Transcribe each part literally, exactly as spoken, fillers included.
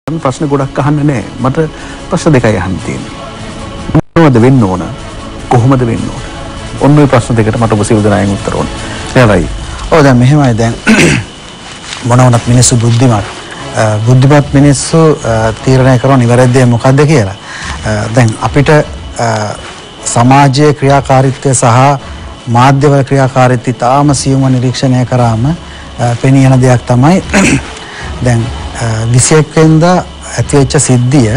ප්‍රශ්න ගොඩක් අහන්න නැහැ. මට ප්‍රශ්න දෙකයි අහන්න තියෙන්නේ. මොනවද වෙන්න ඕන? කොහොමද වෙන්න ඕන? ඔන්න ඔය ප්‍රශ්න දෙකට මට ඔබ සියලු දෙනාගෙන් උත්තර ඕන. එයාලයි. ඔව් දැන් මෙහෙමයි දැන් මොන වුණත් මිනිස්සු බුද්ධිමත්. බුද්ධිමත් මිනිස්සු තීරණය කරන නිවැරදිව මොකද්ද කියලා. දැන් අපිට සමාජයේ ක්‍රියාකාරීත්වය සහ මාධ්‍යවල ක්‍රියාකාරීත්වය තාම සියුම්ව නිරීක්ෂණය කරාම පෙනී යන දෙයක් තමයි දැන් විසිඑක වෙනිදා ඇතිවෙච්ච සිද්ධිය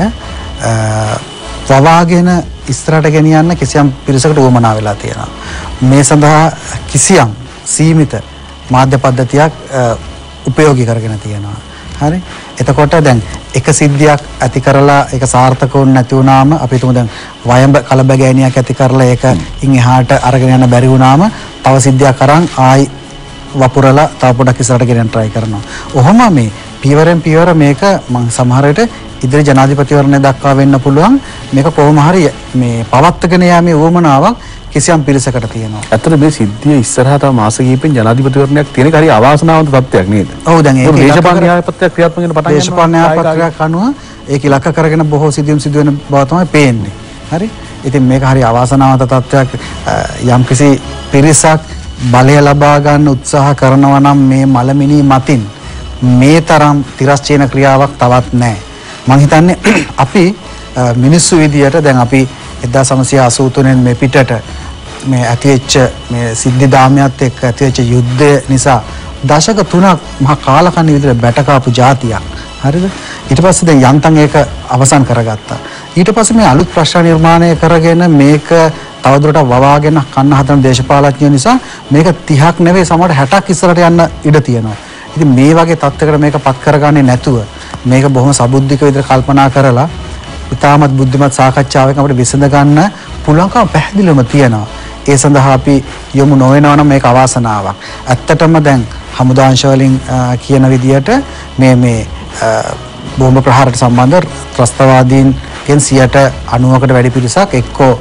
වවාගෙන ඉස්සරහට ගෙනියන්න කිසියම් පිරිසකට උවමනා වෙලා තියෙනවා. මේ සඳහා කිසියම් සීමිත මාධ්‍ය පද්ධතියක් උපයෝගී කරගෙන තියෙනවා. හරි. එතකොට දැන් එක සිද්ධියක් ඇති කරලා ඒක සාර්ථක වුණ නැති වුණාම අපි හිතමු දැන් වයඹ කලබගෑනියක් ඇති කරලා ඒක ඉන් එහාට අරගෙන යන්න බැරි වුණාම තව සිද්ධියක් අරන් ආයි වපුරලා තව පොඩක් ඉස්සරහට ගෙනියන්න try කරනවා. ඔහොම මේ පියවරෙන් පියවර මේක මම සමහර විට ඉදිරි ජනාධිපතිවරණය දක්වා වෙන්න පුළුවන් මේක කොහොම හරි මේ පවත්වාගෙන යාමේ උවමනාවක් කිසියම් පිරිසකට තියෙනවා. ඇත්තට මේ සිද්ධිය ඉස්සරහා තව මාස කිහිපෙන් ජනාධිපතිවරණයක් තියෙන එක හරි අවාසනාවන්ත තත්ත්වයක් නේද? ඔව් දැන් ඒක දේශපාලන න්‍යායපත්‍රයක් ක්‍රියාත්මක වෙන පටන් ගන්නවා. දේශපාලන න්‍යායපත්‍රයක් අනුව ඒක ඉලක්ක කරගෙන බොහෝ සිදුවීම් සිදු වෙන බව තමයි පේන්නේ. හරි? ඉතින් මේක හරි අවාසනාවන්ත තත්ත්වයක්. යම්කිසි පිරිසක් බලය ලබා ගන්න උත්සාහ කරනවා නම් මේ මලමිනී මතින් මේ තරම් තිරස්චීන ක්‍රියාවක් තවත් නැහැ. මම හිතන්නේ අපි මිනිස්සු විදියට දැන් අපි එක්දාස් නවසිය අසූ තුනෙන් මේ පිටට මේ ඇතිවෙච්ච මේ සිද්ධි දාමයත් එක්ක ඇතිවෙච්ච යුද්ධය නිසා දශක තුනක් මහා කාලකන්ණි විදිහට බැටකාපු જાතියක්. හරිද? ඊට පස්සේ දැන් යන්තම් ඒක අවසන් කරගත්තා. ඊට පස්සේ මේ අලුත් ප්‍රශ්න නිර්මාණය කරගෙන මේක තවදුරටත් වවාගෙන කන්න හදන දේශපාලඥයෝ නිසා මේක තිහක් නෙවෙයි සමහරට හැටක් ඉස්සරට යන්න ඉඩ තියෙනවා. ඉතින් මේ වගේ තත්ත්වයකට මේක පත් කරගන්නේ නැතුව මේක බොහොම සබුද්ධික විදිහට කල්පනා කරලා ඉතාමත් බුද්ධිමත් සාකච්ඡාවකින් අපිට විසඳ ගන්න පුළුවන්කම පැහැදිලිවම තියෙනවා. ඒ සඳහා අපි යොමු නොවෙනවා නම් මේක අවාසනාවක්. ඇත්තටම දැන් හමුදාංශ වලින් කියන විදිහට මේ මේ බෝම්බ ප්‍රහාරයට සම්බන්ධ ත්‍රස්තවාදීන්ගෙන් සියයට අනූවකට වැඩි පිරිසක් එක්කෝ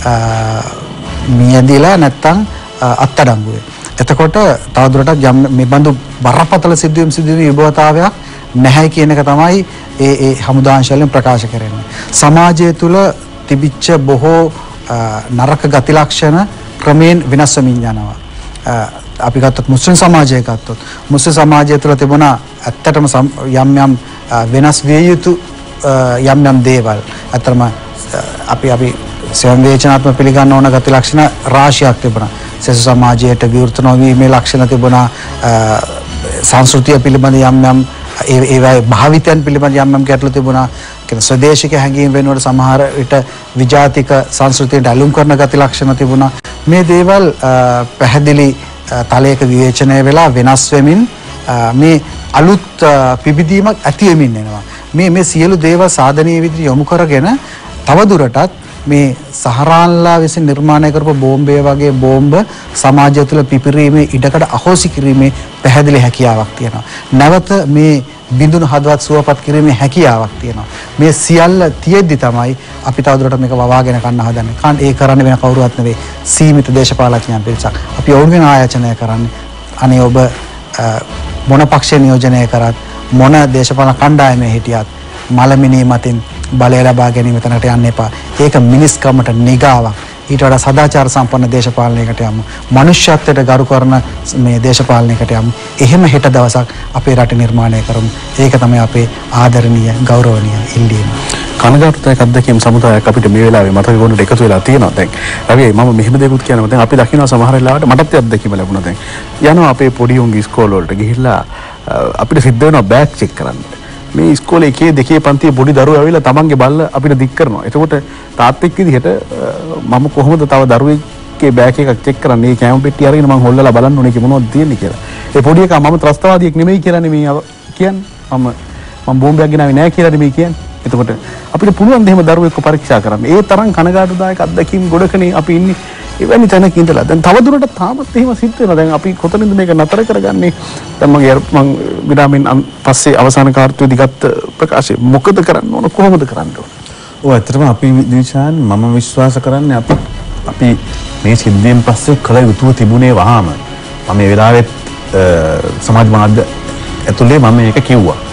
මියදීලා නැත්තම් අත්අඩංගුවේ. එතකොට තවදුරටත් යම් මේ බඳු බරපතල සිදුවීම් සිදුවීම් විභවතාවයක් නැහැ කියන එක තමයි ඒ ඒ හමුදාංශ වලින් ප්‍රකාශ කරන්නේ. සමාජය තුළ තිබිච්ච බොහෝ නරක ගති ලක්ෂණ ක්‍රමයෙන් වෙනස් වෙමින් යනවා. අපි ගත්තොත් මුස්ලිම් සමාජය ගත්තොත් මුස්ලිම් සමාජය තුළ තිබුණා ඇත්තටම යම් යම් වෙනස් විය යුතු යම් යම් දේවල්. ඇත්තටම අපි අපි සංවේචනාත්මක පිළිගන්න ඕන ගති ලක්ෂණ රාශියක් තිබුණා. සෙසු සමාජයට විවෘත නොවීමේ ලක්ෂණ තිබුණා. සංස්කෘතිය පිළිබඳ යම් යම් ඒ ඒ භාවිතයන් පිළිබඳ යම් යම් ගැටලු තිබුණා. කියන ස්වදේශික හැඟීම් වෙනුවට සමහර විට විජාතික සංස්කෘතියට ඇලුම් කරන ගති ලක්ෂණ තිබුණා. මේ දේවල් පැහැදිලි තලයක විවේචනය වෙලා වෙනස් වෙමින් මේ අලුත් පිබිදීමක් ඇති වෙමින් එනවා. මේ මේ සියලු දේවල් සාධනීය විදිහට යොමු කරගෙන තවදුරටත් මේ සහරාන්ලා විසින් නිර්මාණය කරපු බෝම්බය වගේ බෝම්බ සමාජය තුළ පිපිරීමේ ඉඩකඩ අහෝසි කිරීමේ පැහැදිලි හැකියාවක් තියෙනවා. නැවත මේ බිඳුණු හදවත් සුවපත් කිරීමේ හැකියාවක් තියෙනවා. මේ සියල්ල තියෙද්දි තමයි අපි තවදුරටත් මේක වවාගෙන ගන්න හදන්නේ. කාන් ඒ කරන්න වෙන කවුරුවත් නෙවෙයි සීමිත දේශපාලඥයන් පිරිසක්. අපි ඔවුන්ගෙන් ආයාචනය කරන්නේ අනේ ඔබ මොන පක්ෂය නියෝජනය කරත් මොන දේශපාලන කණ්ඩායමේ හිටියත් මලමිනී මතින් බලය ලබා ගැනීම තැනට යන්න එපා. ඒක මිනිස්කමට නිගාවක්. ඊට වඩා සදාචාර සම්පන්න දේශපාලනයකට යමු. මනුෂ්‍යත්වයට ගරු කරන මේ දේශපාලනයකට යමු. එහෙම හෙට දවසක් අපේ රට නිර්මාණය කරමු. ඒක තමයි අපේ ආදරණීය ගෞරවනීය ඉල්ලීම. කනගාටුදායක අත්දැකීම් සමුදායක් අපිට මේ වෙලාවේ මතක ගොන්නට එකතු වෙලා තියෙනවා. දැන් රවි මම මෙහෙම දෙයක්ත් කියනවා. දැන් අපි දකිනවා සමහර වෙලාවට මටත් අත්දැකීම ලැබුණා. දැන් යනවා අපේ පොඩි උන්ගේ ඉස්කෝල වලට ගිහිල්ලා අපිට සිද්ධ වෙනවා බෑග් චෙක් කරන්න. මේ ඉස්කෝලේ එකේ දෙකේ පන්තියේ පොඩි දරුවෝ ඇවිල්ලා තමන්ගේ බල්ල අපිට දික් කරනවා. එතකොට තාත්තෙක් විදිහට මම කොහොමද තව දරුවෙක්ගේ බෑග් එකක් චෙක් කරන්නේ? මේ කැම පෙට්ටිය අරගෙන මම හොල්ලලා බලන්න ඕනේ කි මොනවද තියෙන්නේ කියලා. ඒ පොඩි එකා මම ත්‍රස්තවාදියෙක් නෙමෙයි කියලා නෙමෙයි කියන්නේ. මම මම බෝම්බයක් ගෙනාවේ නැහැ කියලා නෙමෙයි කියන්නේ. එතකොට අපිට පුළුවන් දෙහෙම දරුවෙක්ව පරීක්ෂා කරන්න. ඒ තරම් කනගාටුදායක අත්දැකීම් ගොඩකනේ අපි ඉන්නේ. එවැනි තැනක ඉඳලා දැන් තවදුරටත් තාමත් එහෙම සිද්ධ වෙනවා. දැන් අපි කොතනින්ද මේක නතර කරගන්නේ? දැන් මගේ මම විඩාමින් පස්සේ අවසාන කාර්යයේදී ගත්ත ප්‍රකාශය මොකද කරන්න ඕන, කොහොමද කරන්න ඕන? ඔව් ඇත්තටම අපි දිනචාන් මම විශ්වාස කරන්නේ අපි අපි මේ සිද්ධියෙන් පස්සේ කල යුතුව තිබුණේ වහාම මම මේ වෙලාවෙත් සමාජ මාධ්‍ය ඇතුලේ මම මේක කිව්වා.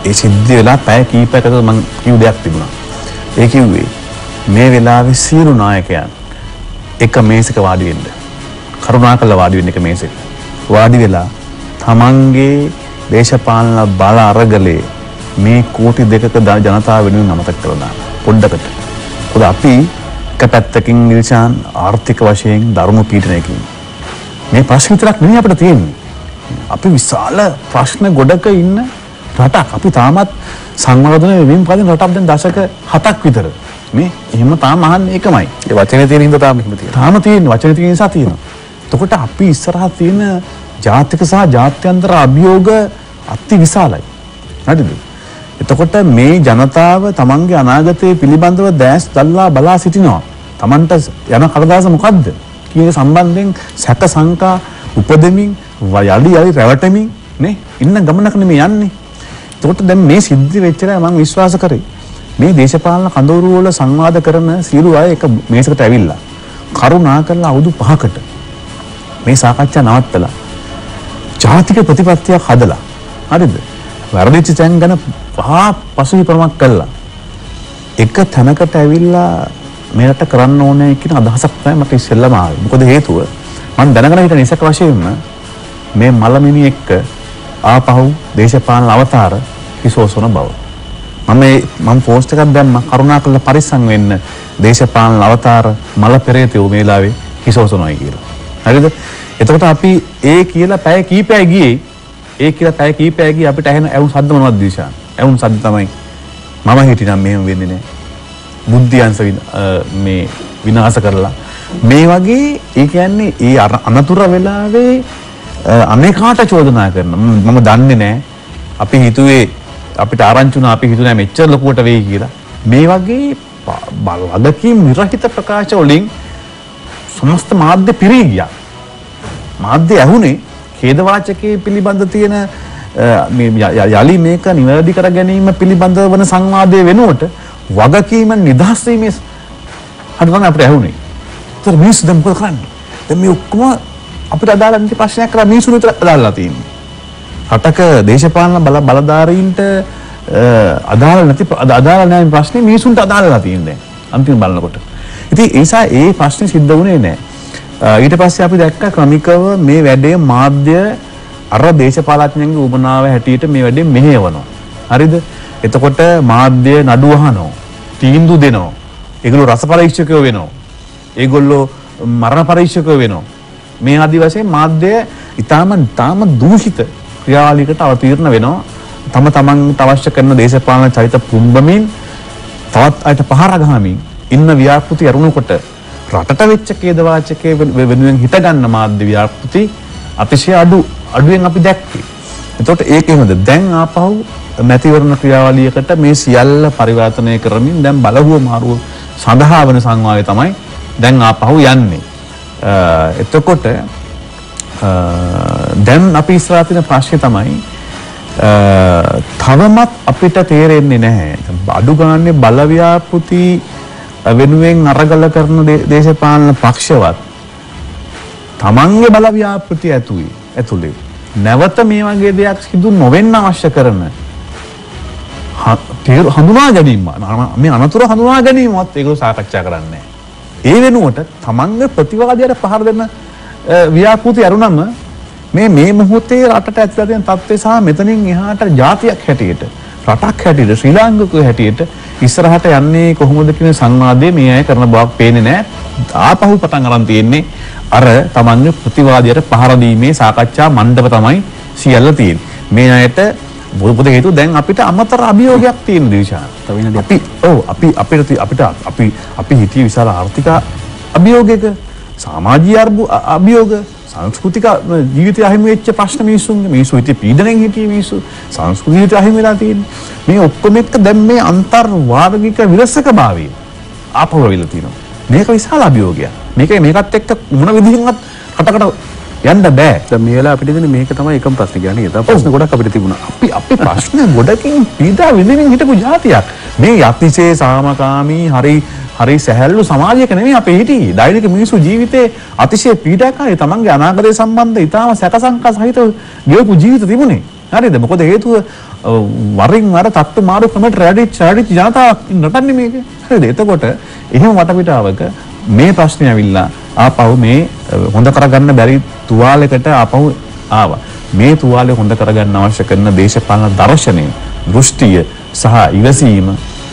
ඒ සිද්ධ වෙලා පැය කීපයකට මම කිව් දෙයක් තිබුණා. ඒ කිව්වේ මේ වෙලාවේ සියලු නායකයන් එක මේසක වාඩි වෙන්න. කරුණාකරලා වාඩි වෙන්න එක මේසෙක. වාඩි වෙලා තමන්ගේ දේශපාලන බල අරගලේ මේ කෝටි දෙකක ජනතාව වෙනුවෙන් අමතක කරලා දාන්න. පොඩ්ඩකට. මොකද අපි එක පැත්තකින් නිල්ෂාන් ආර්ථික වශයෙන් ධර්ම පීඩනයකින් මේ ප්‍රශ්න විතරක් නෙවෙයි අපිට තියෙන්නේ. අපි විශාල ප්‍රශ්න ගොඩක ඉන්න රටක්. අපි තාමත් සංවර්ධන වෙමින් පදින රටක් දැන් දශක හතක් විතර. මේ එහෙම තාම අහන්නේ එකමයි. ඒ වචනේ තියෙන හින්දා තාම එහෙම තියෙනවා. තාම තියෙන වචනේ තියෙන නිසා තියෙනවා. එතකොට අපි ඉස්සරහා තියෙන ජාතික සහ ජාත්‍යන්තර අභියෝග අති විශාලයි. හරිද? එතකොට මේ ජනතාව තමන්ගේ අනාගතය පිළිබඳව දැස් දල්ලා බලා සිටිනවා. තමන්ට යන කඩදාස මොකද්ද කියන සම්බන්ධයෙන් සැක සංකා උපදෙමින් යලි යලි රැවටෙමින් නේ ඉන්න ගමනක නෙමෙයි යන්නේ. එතකොට දැන් මේ සිද්ධි වෙච්චලා මම විශ්වාස කරේ මේ දේශපාලන කඳවුරු වල සංවාද කරන සියලු අය එක මේසකට ඇවිල්ලා කරුණා කරලා අවුරුදු පහකට මේ සාකච්ඡා නවත්තලා ජාතික ප්‍රතිපත්තියක් හදලා හරිද? වැරදිච්ච තැන් ගැන පහා පසුවිපරමක් කළා. එක තැනකට ඇවිල්ලා මේකට කරන්න ඕනේ කියන අදහසක් තමයි මට ඉස්සෙල්ලාම ආවේ. මොකද හේතුව මම දැනගෙන හිටිය නිසක වශයෙන්ම මේ මලමිනි එක්ක ආපහු දේශපාලන අවතාර හිසෝසන බව. මම මම පෝස්ට් එකක් දැම්මා කරුණාකරලා පරිස්සම් වෙන්න දේශපාලන අවතාර මල පෙරේතයෝ මේ වෙලාවේ හිසෝසනයි කියලා. හරිද? එතකොට අපි ඒ කියලා පැය කීපයයි ගියේ. ඒ කියලා පැය කීපයයි ගියේ අපිට ඇහෙන ඇවුම් සද්ද මොනවද දිශාන්? ඇවුම් සද්ද තමයි මම හිටිනම් මෙහෙම වෙන්නේ නැහැ. බුද්ධියංශ මේ විනාශ කරලා මේ වගේ ඒ කියන්නේ ඒ අනතුර වෙලාවේ අනේකාට චෝදනා කරන මම දන්නේ නැහැ. අපි හිතුවේ අපිට ආරංචි වුණා අපි හිතුවේ මෙච්චර ලොකුවට වෙයි කියලා. මේ වගේ බලවදකින් නිර්හිත ප්‍රකාශ වලින් සමස්ත මාධ්‍ය පිරී ගියා. මාධ්‍ය ඇහුනේ ඛේදවාචකයේ පිළිබඳ තියෙන මේ යලි මේක නිවැරදි කර ගැනීම පිළිබඳ වන සංවාදයේ වෙනුවට වගකීම නිදහස් වීමේ හදවන අපිට ඇහුනේ. ඒතර මිනිස්සු දැන් මොකද කරන්නේ? දැන් මේ ඔක්කොම අපිට අදාළ නැති ප්‍රශ්නයක් කරලා මිනිස්සු විතර අදාළලා තියෙන්නේ. රටක දේශපාලන බල බලධාරීන්ට අදාළ නැති අදාළ නැහැ ප්‍රශ්නේ මිනිසුන්ට අදාළලා තියෙන්නේ අන්තිම බලනකොට. ඉතින් ඒ නිසා ඒ ප්‍රශ්නේ සිද්ධ වුණේ නැහැ. ඊට පස්සේ අපි දැක්කා ක්‍රමිකව මේ වැඩේ මාධ්‍ය අර දේශපාලඥයන්ගේ උමනාව හැටියට මේ වැඩේ මෙහෙයවනවා. හරිද? එතකොට මාධ්‍ය නඩු අහනවා, තීන්දුව දෙනවා. ඒගොල්ලෝ රස පරීක්ෂකයෝ වෙනවා. ඒගොල්ලෝ මරණ පරීක්ෂකයෝ වෙනවා. මේ ආදි වශයෙන් මාධ්‍ය ඊටාම ඊටාම දූෂිත ක්‍රියාවලියකට අවතීර්ණ වෙනවා. තම තමන්ට අවශ්‍ය කරන දේශපාලන චරිත පුම්බමින් තවත් අයට පහර ගහමින් ඉන්න ව්‍යාපෘති අරුණකොට රටට වෙච්ච ඛේදවාචකයේ වෙනුවෙන් හිත ගන්න මාධ්‍ය ව්‍යාපෘති අතිශය අඩු අඩුවෙන් අපි දැක්කේ. එතකොට ඒක එහෙමද? දැන් ආපහු මැතිවරණ ක්‍රියාවලියකට මේ සියල්ල පරිවර්තනය කරමින් දැන් බලහුව මාරුව සඳහා වෙන සංවාදය තමයි දැන් ආපහු යන්නේ. එතකොට දැන් අපි ඉස්සරහ තියෙන ප්‍රශ්නේ තමයි තවමත් අපිට තේරෙන්නේ නැහැ. අඩු ගානේ බලව්‍යාපෘති වෙනුවෙන් අරගල කරන දේශපාලන පක්ෂවත් තමන්ගේ බලව්‍යාපෘති ඇතුයි ඇතුලේ නැවත මේ වගේ දෙයක් සිදු නොවෙන්න අවශ්‍ය කරන හඳුනා ගැනීම මේ අනතුර හඳුනා ගැනීමවත් ඒගොල්ලෝ සාකච්ඡා කරන්නේ. ඒ වෙනුවට තමන්ගේ ප්‍රතිවාදයට පහර දෙන්න ව්‍යාපෘති අරුණම මේ මේ මොහොතේ රටට ඇතුළත තියෙන තත්ත්වය සහ මෙතනින් එහාට ජාතියක් හැටියට රටක් හැටියට ශ්‍රී ලාංකිකයෝ හැටියට ඉස්සරහට යන්නේ කොහොමද කියන සංවාදයේ මේ අය කරන බවක් පේන්නේ නැහැ. ආපහු පටන් අරන් තියෙන්නේ අර තමන්ගේ ප්‍රතිවාදයට පහර දීමේ සාකච්ඡා මණ්ඩප තමයි සියල්ල තියෙන්නේ. මේ අයට මොකද හේතුව දැන් අපිට අමතර අභියෝගයක් තියෙන දිශාන. අපි ඔව් අපි අපිට අපිට අපි අපි හිතිය විශාල ආර්ථික අභියෝගයක සමාජීය අභියෝග සංස්කෘතික ජීවිතය අහිමි වෙච්ච ප්‍රශ්න මිනිස්සුන්ගේ මිනිස්සු හිතේ පීඩණයෙන් හිටියේ මිනිස්සු සංස්කෘතික ජීවිතය අහිමි වෙලා තියෙන්නේ. මේ ඔක්කොම එක්ක දැන් මේ අන්තර් වාර්ගික විරසකභාවය ආපහු වෙලා තියෙනවා. මේක විශාල අභියෝගයක්. මේක මේකත් එක්ක මොන විදිහින්වත් රටකට යන්න බෑ. දැන් මේ වෙලාව අපිට දෙන මේක තමයි එකම ප්‍රශ්නේ කියන්නේ. ඒත ප්‍රශ්න ගොඩක් අපිට තිබුණා. අපි අපි ප්‍රශ්න ගොඩකින් පීඩා විඳින්න හිටපු ජාතියක්. මේ යතිසේ සාමකාමී හරි හරි සැහැල්ලු සමාජයක නෙමෙයි අපේ හිටියේ. දෛනික මිනිස්සු ජීවිතේ අතිශය පීඩාකාරී තමන්ගේ අනාගතය සම්බන්ධ ඊටාම සැකසංකා සහිත ගෙවපු ජීවිත තිබුණේ. හරිද? මොකද හේතුව වරින් වර තත්ත්ව මාරු ක්‍රමයට රැඩිච් රැඩිච් ජනතාවක් නටන්නේ මේක. හරිද? එතකොට එහෙම වටපිටාවක මේ ප්‍රශ්නේ ඇවිල්ලා ආපහු මේ හොඳ කරගන්න බැරි තුවාලයකට ආපහු ආවා. මේ තුවාලය හොඳ කරගන්න අවශ්‍ය කරන දේශපාලන දර්ශනය, දෘෂ්ටිය සහ ඉවසීම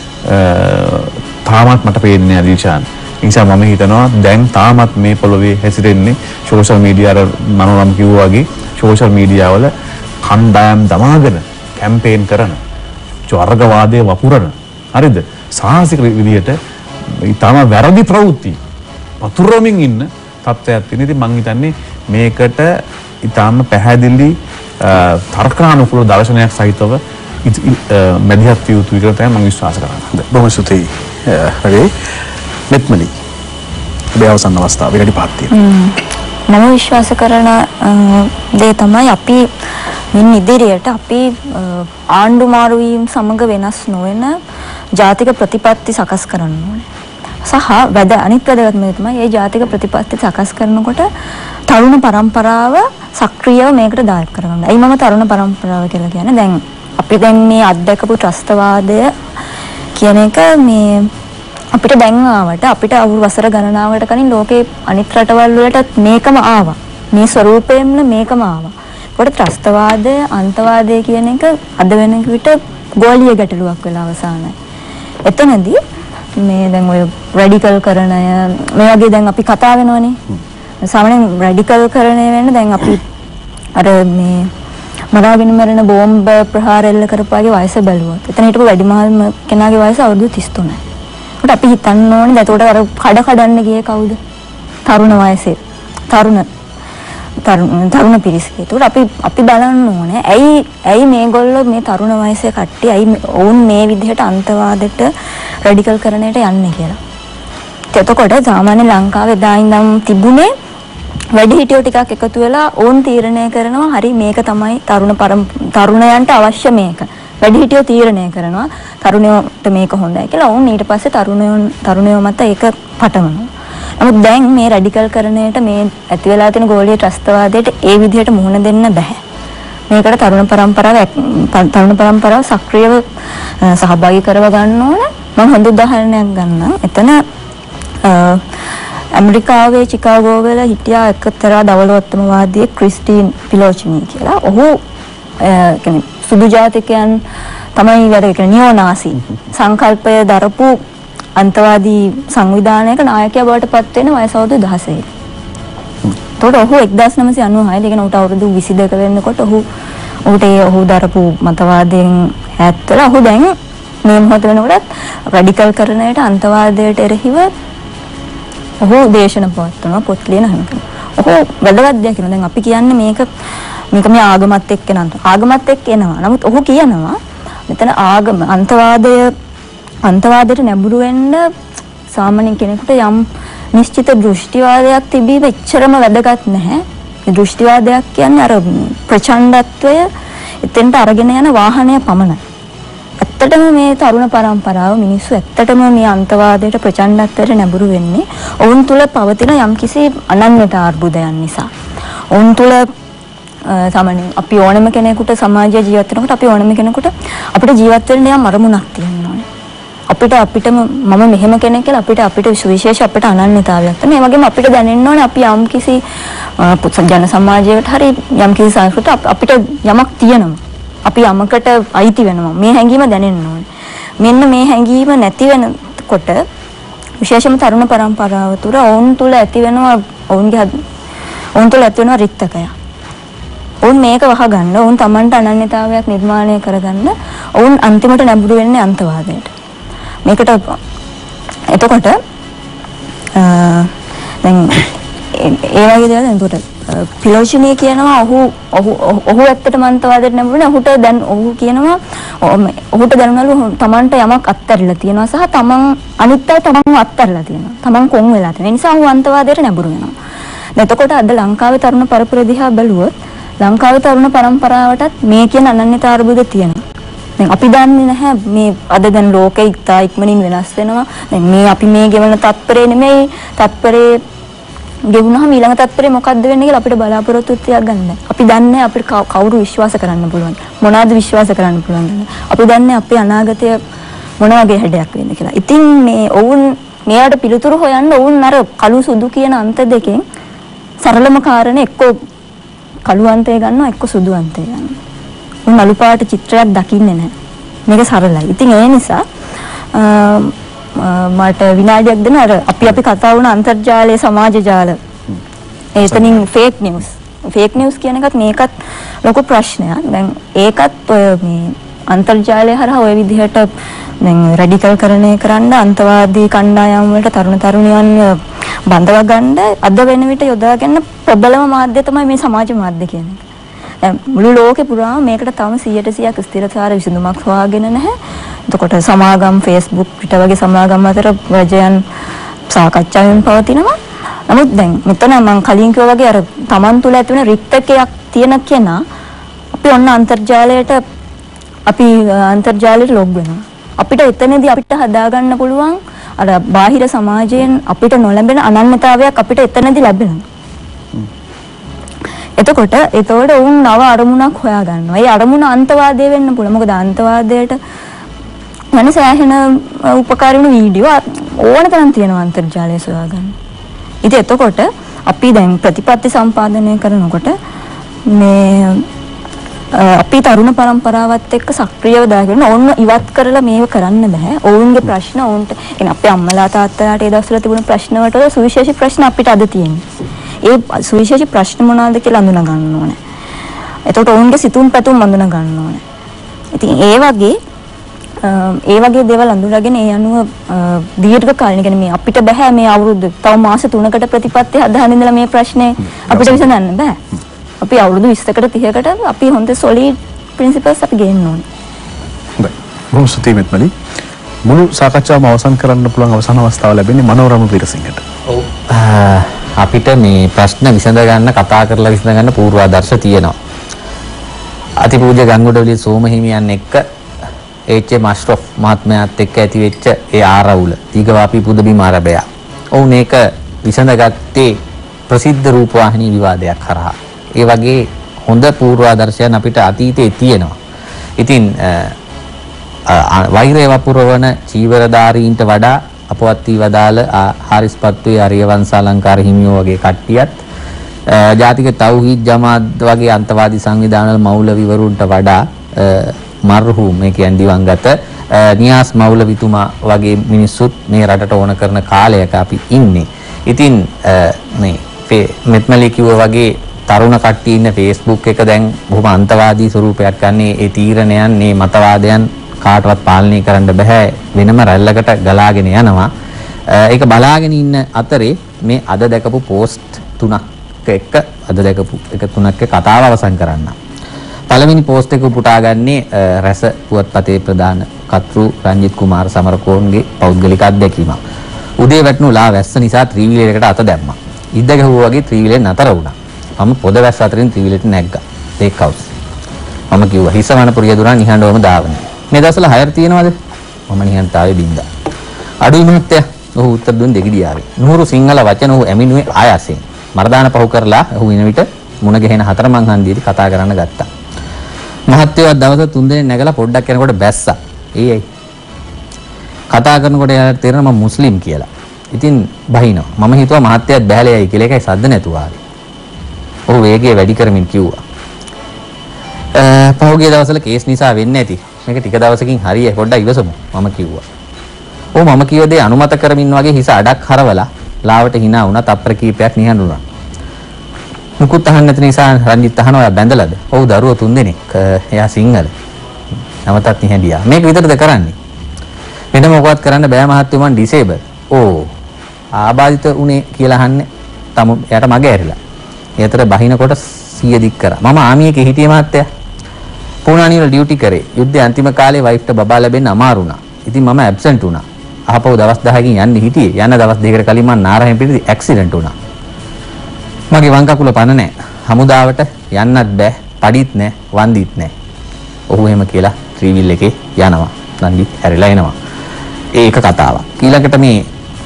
තාමත් මට පේන්නේ නැහැ දිශාන්. ඒ නිසා මම හිතනවා දැන් තාමත් මේ පොළොවේ හැසිරෙන්නේ සෝෂල් මීඩියා අර මනෝරම් කිව්වා වගේ සෝෂල් මීඩියා වල කණ්ඩායම් දමාගෙන කැම්පේන් කරන, වර්ගවාදයේ වපුරන, හරිද? සාහසික විදියට ඊටම වැරදි ප්‍රවෘත්ති වතුරමින් ඉන්න තත්ත්වයක් තියෙන. ඉතින් මම හිතන්නේ මේකට ඊටම පැහැදිලි තර්කානුකූල දර්ශනයක් සහිතව මැදිහත් විය යුතුයි කියලා තමයි මම විශ්වාස කරන්නේ. බොහොම ස්තුතියි. රවි මෙත්මලි ඔබේ අවසන් අවස්ථාව විනාඩි පහක් තියෙනවා. මම විශ්වාස කරන දේ තමයි අපි මින් ඉදිරියට අපි ආණ්ඩු මාරු වීම සමග වෙනස් නොවන ජාතික ප්‍රතිපත්ති සකස් කරන්න ඕනේ. සහ වැද අනිත් වැදගත්ම දේ තමයි මේ ජාතික ප්‍රතිපත්ති සකස් කරනකොට තරුණ පරම්පරාව සක්‍රියව මේකට දායක කරගන්න. එයි මම තරුණ පරම්පරාව කියලා කියන්නේ දැන් අපි දැන් මේ අත්දකපු ත්‍රස්තවාදය කියන එක මේ අපිට දැන් ආවට අපිට අවුරුදු වසර ගණනාවකට කලින් ලෝකේ අනිත් රටවල් වලටත් මේකම ආවා. මේ ස්වරූපයෙන්ම මේකම ආවා. ඒකට ත්‍රස්තවාදය, අන්තවාදය කියන එක අද වෙන විට ගෝලීය ගැටලුවක් වෙලා අවසానයි. එතනදී මේ දැන් ඔය රැඩිකල් කරණය මේ වගේ දැන් අපි කතා වෙනවනේ. සාමාන්‍යයෙන් රැඩිකල් කරණය වෙන්න දැන් අපි අර මේ මරාගෙන මරන බෝම්බ ප්‍රහාර එල්ල කරපාගේ වයස බැලුවොත් එතන හිටපු වැඩිමහල්ම කෙනාගේ වයස අවුරුදු තිස් තුනයි. ඒකට අපි හිතන්න ඕනේ එතකොට අර කඩ කඩන්න ගියේ කවුද? තරුණ වයසේ. තරුණ තරුණ පිරිස. ඒකට අපි අපි බලන්න ඕනේ ඇයි ඇයි මේගොල්ලෝ මේ තරුණ වයසේ කට්ටිය ඇයි වුන් මේ විදිහට අන්තවාදයට රැඩිකල් කරණයට යන්නේ කියලා. එතකොට සාමාන්‍ය ලංකාවේ දා ඉඳන් තිබුණේ වැඩිහිටියෝ ටිකක් එකතු වෙලා ඕන් තීරණය කරනවා හරි මේක තමයි තරුණ තරුණයන්ට අවශ්‍ය මේක. වැඩිහිටියෝ තීරණය කරනවා තරුණයන්ට මේක හොඳයි කියලා. ඕන් ඊට පස්සේ තරුණයන් තරුණයෝ මත ඒක පටවනවා. නමුත් දැන් මේ රැඩිකල් කරණයට මේ ඇති වෙලා තියෙන ගෝලීය ත්‍රස්තවාදයට ඒ විදිහට මුහුණ දෙන්න බෑ. මේකට තරුණ පරම්පරාව තරුණ පරම්පරාව සක්‍රියව සහභාගී කරව ගන්න ඕන. මම හොඳ උදාහරණයක් ගන්නම්. එතන ඇමරිකාවේ චිකාගෝ වල හිටියා එක්තරා දවලෝත්තමවාදී ක්‍රිස්ටින් පිලෝචිනි කියලා. ඔහු කියන්නේ සුදු ජාතිකයන් තමයි වැඩ කරන නියෝනාසි සංකල්පය දරපු අන්තවාදී සංවිධානයක නායකයා බවට පත් වෙන වයස අවුරුදු දහසයි. ඒතකොට ඔහු එක්දාස් නවසිය අනූහය දෙකන උට අවුරුදු විසි දෙක වෙනකොට ඔහු ඔහුට ඒ ඔහු දරපු මතවාදයෙන් ඈත් වෙලා ඔහු දැන් මේ මොහොත වෙනකොටත් රැඩිකල් කරණයට අන්තවාදයට එරෙහිව ඔහු දේශන පවත්වනවා පොත් ලියන හැම කෙනෙක්. ඔහු වැදගත් දෙයක් කියනවා. දැන් අපි කියන්නේ මේක මේක මේ ආගමත් එක්ක නන්ත. ආගමත් එක්ක එනවා. නමුත් ඔහු කියනවා මෙතන ආගම අන්තවාදය අන්තවාදයට නැඹුරු වෙන්න සාමාන්‍ය කෙනෙකුට යම් නිශ්චිත දෘෂ්ටිවාදයක් තිබීම එච්චරම වැදගත් නැහැ. මේ දෘෂ්ටිවාදයක් කියන්නේ අර ප්‍රචණ්ඩත්වය එතෙන්ට අරගෙන යන වාහනය පමණයි. ඇත්තටම මේ තරුණ පරම්පරාව මිනිස්සු ඇත්තටම මේ අන්තවාදයට ප්‍රචණ්ඩත්වයට නැඹුරු වෙන්නේ ඔවුන් තුල පවතින යම්කිසි අනන්‍යතා අර්බුදයන් නිසා. ඔවුන් තුල සාමාන්‍යයෙන් අපි ඕනම කෙනෙකුට සමාජ ජීවත් වෙනකොට අපි ඕනම කෙනෙකුට අපිට ජීවත් වෙන්න යම් අරමුණක් තියෙනවා. අපිට අපිටම මම මෙහෙම කෙනෙක් කියලා අපිට අපිට විශේෂ අපිට අනන්‍යතාවයක් තියෙනවා. ඒ වගේම අපිට දැනෙන්න ඕනේ අපි යම්කිසි ජන සමාජයකට හරි යම්කිසි සංස්කෘතියක් අපිට යමක් තියෙනවා. අපි යමකට අයිති වෙනවා. මේ හැඟීම දැනෙන්න ඕනේ. මෙන්න මේ හැඟීම නැති වෙනකොට විශේෂම තරුණ පරම්පරාව තුර ඔවුන් තුල ඇති වෙනවා ඔවුන්ගේ ඔවුන් තුල ඇති වෙනවා රික්තකය. ඔවුන් මේක වහගන්න, ඔවුන් Tamanට අනන්‍යතාවයක් නිර්මාණය කරගන්න, ඔවුන් අන්තිමට නැඹුරු වෙන්නේ අන්තවාදයට. මේකට එතකොට දැන් ඒ වගේ දේවල් එතකොට පිලෝචිනී කියනවා ඔහු ඔහු ඔහු ඇත්තටම අන්තවාදයට නැඹුරුනේ. ඔහුට දැන් ඔහු කියනවා ඔහුට දැනුණලු Tamanට යමක් අත්හැරලා තියෙනවා සහ Taman අනිත් අය Tamanව අත්හැරලා තියෙනවා. Taman කොන් වෙලා තියෙනවා. ඒ නිසා ඔහු අන්තවාදයට නැඹුරු වෙනවා. දැන් එතකොට අද ලංකාවේ තරුණ පරපුර දිහා බැලුවොත් ලංකාවේ තරුණ පරම්පරාවටත් මේ කියන අනන්‍යතා අර්බුද තියෙනවා. දැන් අපි දන්නේ නැහැ මේ අද දැන් ලෝකෙ ඉතා ඉක්මනින් වෙනස් වෙනවා. දැන් මේ අපි මේ ගෙවන තත්පරේ නෙමෙයි තත්පරේ ගෙවුනහම ඊළඟ තත්පරේ මොකද්ද වෙන්නේ කියලා අපිට බලාපොරොත්තු තියාගන්න. අපි දන්නේ අපිට කවුරු විශ්වාස කරන්න පුළුවන්. මොනවාද විශ්වාස කරන්න පුළුවන්. අපි දන්නේ අපේ අනාගතය මොන වගේ හැඩයක් වෙන්න කියලා. ඉතින් මේ ඔවුන් මෙයාට පිළිතුරු හොයන්න ඔවුන් අර කළු සුදු කියන අන්ත දෙකෙන් සරලම කාරණේ එක්ක කළු අන්තය ගන්නවා එක්ක සුදු අන්තය ගන්නවා. උන් අලු පාට චිත්‍රයක් දකින්නේ නැහැ. මේක සරලයි. ඉතින් ඒ නිසා මට විනාඩියක් දෙන්න අර අපි අපි කතා වුණ අන්තර්ජාලයේ සමාජ ජාල එතනින් ෆේක් නිවුස් ෆේක් නිවුස් කියන එකත් මේකත් ලොකු ප්‍රශ්නයක්. දැන් ඒකත් ඔය මේ අන්තර්ජාලය හරහා ඔය විදිහට දැන් රැඩිකල් කරණය කරන්න අන්තවාදී කණ්ඩායම් වලට තරුණ තරුණියන් බඳව ගන්න අද වෙන විට යොදා ගන්න ප්‍රබලම මාධ්‍ය තමයි මේ සමාජ මාධ්‍ය කියන එක. දැන් මුළු ලෝකේ පුරාම මේකට තවම සීයට සීයක් ස්ථිරතාවර විසඳුමක් හොයාගෙන නැහැ. එතකොට සමාගම් Facebook පිට වගේ සමාගම් අතර රජයන් සාකච්ඡාවෙන් පවතිනවා. නමුත් දැන් මෙතන මම කලින් කිව්වා වගේ අර Taman තුල ඇති වෙන රික්තකයක් තියෙන කෙනා අපි ඔන්න අන්තර්ජාලයට අපි අන්තර්ජාලයට ලොග් වෙනවා. අපිට එතනදී අපිට හදාගන්න පුළුවන් අර බාහිර සමාජයෙන් අපිට නොලැබෙන අනන්‍යතාවයක් අපිට එතනදී ලැබෙනවා. එතකොට ඒතකොට වුන් නව අරමුණක් හොයා ගන්නවා. ඒ අරමුණ අන්තවාදය වෙන්න පුළුවන්. මොකද අන්තවාදයට යන සෑහෙන උපකාරී වුණු වීඩියෝ ඕන තරම් තියෙනවා අන්තර්ජාලයේ සොයා ගන්න. ඉතින් එතකොට අපි දැන් ප්‍රතිපත්ති සම්පාදනය කරනකොට මේ අපි තරුණ පරම්පරාවත් එක්ක සක්‍රියව දාගෙන ඕන්න ඉවත් කරලා මේව කරන්න බෑ. ඔවුන්ගේ ප්‍රශ්න ඔවුන්ට කියන්නේ අපේ අම්මලා තාත්තලාට ඒ දවස්වල තිබුණ ප්‍රශ්න වලට සුවිශේෂී ප්‍රශ්න අපිට අද තියෙනවා. ඒ සුවිශේෂී ප්‍රශ්න මොනවාද කියලා අඳුන ගන්න ඕනේ. එතකොට ඔවුන්ගේ සිතුම් පැතුම් අඳුන ගන්න ඕනේ. ඉතින් ඒ වගේ ඒ වගේ දේවල් අඳුරගෙන ඒ අනුව දීර්ඝ කාලින කියන්නේ මේ අපිට බෑ මේ අවුරුදු තව මාස තුනකට ප්‍රතිපත්ති හදාගෙන ඉඳලා මේ ප්‍රශ්නේ අපිට විසඳන්න බෑ. අපි අවුරුදු විස්සකට තිහකට අපි හොඳ සොලිඩ් ප්‍රින්සිපල්ස් අපි ගේන්න ඕනේ. හොඳයි. බොහොම ස්තුතියි මෙත්මලි. මුළු සාකච්ඡාවම අවසන් කරන්න පුළුවන් අවසාන අවස්ථාව ලැබෙන්නේ මනෝරම වීරසිංහට. ඔව්. අපිට මේ ප්‍රශ්න විසඳ ගන්න කතා කරලා විසඳ ගන්න පූර්වාදර්ශ තියෙනවා. අතිපූජ්‍ය ගංගොඩවිලි සෝමහිමියන් එක්ක එච්.ඒ. මස්රොෆ් මහත්මයාත් එක්ක ඇති වෙච්ච ඒ ආරවුල දීඝවාපී පුදබිම ආරබය. ඔවුන් ඒක විසඳගත්තේ ප්‍රසිද්ධ රූපවාහිනී විවාදයක් කරා. ඒ වගේ හොඳ පූර්වාදර්ශයන් අපිට අතීතයේ තියෙනවා. ඉතින් වෛරය වපුරවන චීවරධාරීන්ට වඩා අපවත් වී වදාළ හාරිස්පත්තුවේ අරියවංශ අලංකාර හිමියෝ වගේ කට්ටියත් ජාතික තෞහීද් ජමාත් වගේ අන්තවාදී සංවිධානවල මෞලවිවරුන්ට වඩා මර්හූම් මේ කියන්නේ දිවංගත නියාස් මෞලවිතුමා වගේ මිනිස්සුත් මේ රටට ඕන කරන කාලයක අපි ඉන්නේ. ඉතින් මේ මෙත්මලි කිව්වා වගේ තරුණ කට්ටිය ඉන්න Facebook එක දැන් බොහොම අන්තවාදී ස්වරූපයක් ගන්නේ. ඒ තීරණයන් මේ මතවාදයන් කාටවත් පාලනය කරන්න බෑ. වෙනම රැල්ලකට ගලාගෙන යනවා. ඒක බලාගෙන ඉන්න අතරේ මේ අද දැකපු පෝස්ට් තුනක් එක්ක අද දැකපු එක තුනක් කතාව අවසන් කරන්න. පළවෙනි පෝස්ට් එක උපුටාගන්නේ රැස පුවත්පතේ ප්‍රධාන කර්තෘ රංජිත් කුමාර සමරකෝන්ගේ පෞද්ගලික අත්දැකීමක්. උදේ වැටුණු ලා වැස්ස නිසා ත්‍රිවිලයකට අත දැම්මා. ඉද්ද ගැහුවා වගේ ත්‍රිවිලේ නතර වුණා. මම පොද වැස්ස අතරින් ත්‍රිවිලෙට නැග්ගා. Take house. මම කිව්වා හිසවන පුරිය දුරන් නිහඬවම දාවන්න. මේ දවස්වල හයර් තියෙනවද? මම නිහඬතාවයේ බින්දා. අඩුයි මහත්තයා. ඔහු උත්තර දුන් දෙගිඩියාවේ. නුහුරු සිංහල වචන ඔහු ඇමිනුවේ ආයාසයෙන්. මරදාන පහු කරලා ඔහු ඉන විට මුණ ගැහෙන හතරමං හන්දියේදී කතා කරන්න ගත්තා. මහත්තයෝ දවස් තුන් දිනක් නැගලා පොඩ්ඩක් යනකොට බැස්සා. ඒ ඇයි? කතා කරනකොට යාට තේරෙනවා මම මුස්ලිම් කියලා. ඉතින් බහිනවා. මම හිතුවා මහත්තයාත් බැහැලා යයි කියලා. ඒකයි සද්ද නැතුව ආවේ. ඔහු වේගය වැඩි කරමින් කිව්වා. පහුගිය දවස්වල කේස් නිසා වෙන්නේ නැති. මේක ටික දවසකින් හරිය පොඩ්ඩක් ඉවසමු මම කිව්වා. ඔව් මම කිව්ව දේ අනුමත කරමින් වගේ හිස අඩක් හරවලා ලාවට hina වුණා. තප්පර කීපයක් නිහඬුණා. මුකුත් අහන්න නැති නිසා රංජිත් අහනවා ඔයා බැඳලාද? ඔව් දරුවෝ තුන් දෙනෙක්. එයා සිංහල. නමතත් නිහඬියා. මේක විතරද කරන්නේ? වෙන මොකවත් කරන්න බෑ මහත්තයෝ මං ඩිසේබල්. ඕ ආබාධිත උනේ කියලා අහන්නේ. තම එයාට මග ඇරිලා. ඒ අතර බහිනකොට සිය දික් කරා. මම ආමියේක හිටියේ මහත්තයා. පුණානි වල ඩියුටි කරේ. යුද්ධයේ අන්තිම කාලේ වයිෆ්ට බබා ලැබෙන්න අමාරු වුණා. ඉතින් මම ඇබ්සන්ට් වුණා. අහපව දවස් දහයකින් යන්නේ හිටියේ. යන දවස් දෙකකට කලින් මම නාරහෙන් පිටිදී ඇක්සිඩන්ට් වුණා. මගේ වම් කකුල පණ නැහැ. හමුදාවට යන්නත් බෑ. පඩිත් නැහැ. වන්දිත් නැහැ. ඔහු එහෙම කියලා ත්‍රිවිල් එකේ යනවා. නන්දි හැරිලා එනවා. ඒක කතාවක්. ඊළඟට මේ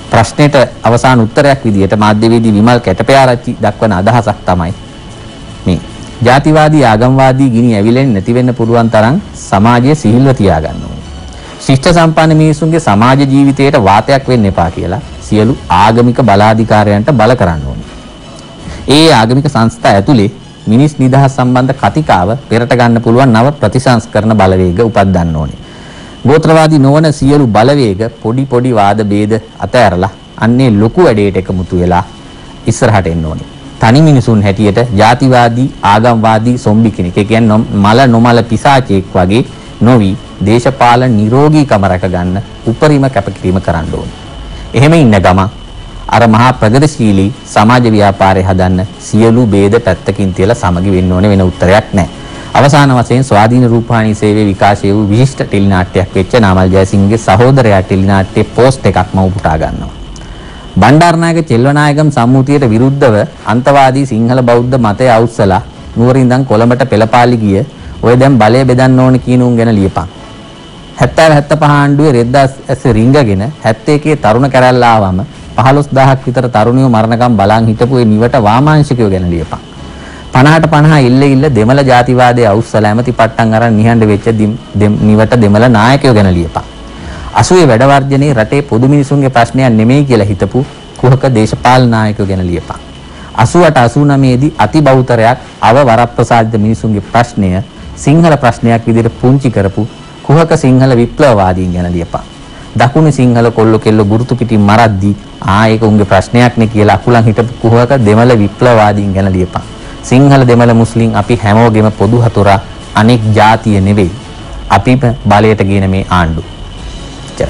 ප්‍රශ්නෙට අවසාන උත්තරයක් විදිහට මාධ්‍යවේදී විමල් කැටපයාරච්චි දක්වන අදහසක් තමයි මේ ජාතිවාදී ආගම්වාදී ගිනි ඇවිලෙන්නේ නැති වෙන්න පුළුවන් තරම් සමාජයේ සිහිල්ව තියාගන්න ඕනේ. ශිෂ්ට සම්පන්න මිනිසුන්ගේ සමාජ ජීවිතයට වාතයක් වෙන්න එපා කියලා සියලු ආගමික බලාධිකාරයන්ට බල කරන්න ඕනේ. ඒ ආගමික සංස්ථා ඇතුලේ මිනිස් නිදහස් සම්බන්ධ කතිකාව පෙරට ගන්න පුළුවන් නව ප්‍රතිසංස්කරණ බලවේග උපද්දන්න ඕනේ. ගෝත්‍රවාදී නොවන සියලු බලවේග පොඩි පොඩි වාද ભેද අතහැරලා අන්නේ ලොකු වැඩේට එකමුතු වෙලා ඉස්සරහට එන්න ඕනේ. තනි මිනිසුන් හැටියට ජාතිවාදී ආගම්වාදී සොම්බි කෙනෙක්. ඒ කියන්නේ මල නොමල පිසාචෙක් වගේ නොවි දේශපාලන නිරෝගීකම රැක ගන්න උපරිම කැපකිරීම කරන්න ඕනේ. එහෙම ඉන්න ගම අර මහා ප්‍රගතිශීලී සමාජ ව්‍යාපාරය හදන්න සියලු ભેද පැත්තකින් තියලා සමගි වෙන්න ඕනේ වෙන උත්තරයක් නැහැ. අවසාන වශයෙන් ස්වාධීන රූපවාහිනී සේවයේ විකාශය වූ විශිෂ්ට ටෙලි නාට්‍යයක් වෙච්ච නාමල් ජයසිංහගේ සහෝදරයා ටෙලි නාට්‍යයේ පෝස්ට් එකක් මම උපුටා ගන්නවා. බණ්ඩාරනායක චෙල්වනායකම් සම්මුතියට විරුද්ධව අන්තවාදී සිංහල බෞද්ධ මතය අවුස්සලා නුවරින්දන් කොළඹට පෙළපාලි ගිය ඔය දැන් බලය බෙදන්න ඕන කියන උන් ගැන ලියපන්. හැත්තෑ හැත්තෑ පහ ආණ්ඩුවේ රෙද්දාස් ඇස් රිංගගෙන හැත්තෑ එකේ තරුණ කැරැල්ල ආවම පහළොස් දහසක් විතර තරුණියෝ මරණකම් බලන් හිටපු ඒ නිවට වාමාංශිකයෝ ගැන ලියපන්. පනහට පනහ ඉල්ල ඉල්ල දෙමළ ජාතිවාදයේ අවුස්සලා ඇමති පට්ටම් අරන් නිහඬ වෙච්ච නිවට දෙමළ නායකයෝ ගැන ලියපන්. අසුවේ වැඩ වර්ජනයේ රටේ පොදු මිනිසුන්ගේ ප්‍රශ්නයක් නෙමෙයි කියලා හිතපු කුහක දේශපාලන නායකයෝ ගැන ලියපන්. අසූඅට අසූනවය දී අති බහුතරයක් අව වරප්‍රසාදිත මිනිසුන්ගේ ප්‍රශ්නය සිංහල ප්‍රශ්නයක් විදිහට පුංචි කරපු කුහක සිංහල විප්ලවවාදීන් ගැන ලියපන්. දකුණු සිංහල කොල්ල කෙල්ල ගුරුතු පිටින් මරද්දී ආ ඒක උන්ගේ ප්‍රශ්නයක් නේ කියලා අකුලන් හිටපු කුහක දෙමළ විප්ලවවාදීන් ගැන ලියපන්. සිංහල දෙමළ මුස්ලිම් අපි හැමෝගෙම පොදු හතුරා අනෙක් ජාතිය නෙවෙයි. අපිම බලයට ගෙන මේ ආණ්ඩු. එච්චරයි.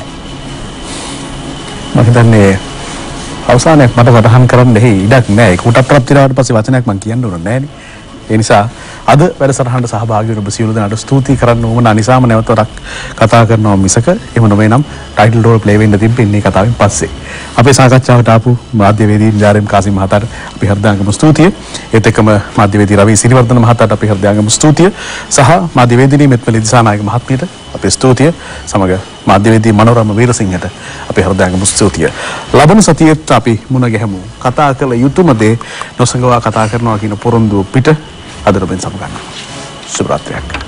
මම හිතන්නේ අවසානයක් මට වටහන් කරන්න දෙහි ඉඩක් නැහැ. ඒක උටත් ප්‍රප්තිරාවට පස්සේ වචනයක් මම කියන්න ඕන නැහැ නේ. ඒ නිසා අද වැඩසටහනට සහභාගී වුණ ඔබ සියලු දෙනාට ස්තුති කරන්න ඕන අනිසාම නැවත වරක් කතා කරනවා මිසක එහෙම නොවේ නම් ටයිටල් රෝල් ප්ලේ වෙන්න තිබෙන්නේ කතාවෙන් පස්සේ. අපේ සාකච්ඡාවට ආපු මාධ්‍යවේදී ජාරෙම් කාසිම් මහතාට අපි හෘදයාංගම ස්තුතිය. ඒත් එක්කම මාධ්‍යවේදී රවි සිරිවර්ධන මහතාට අපි හෘදයාංගම ස්තුතිය. සහ මාධ්‍යවේදිනී මෙත්මලි දිසානායක මහත්මියට අපේ ස්තුතිය. සමග මාධ්‍යවේදී මනෝරම වීරසිංහට අපේ හෘදයාංගම ස්තුතිය. ලබන සතියේත් අපි මුණ ගැහෙමු. කතා කළ යුතුම දේ නොසඟවා කතා කරනවා කියන පොරොන්දුව පිට අද රබෙන් සමගන්න. සුබ රාත්‍රියක්.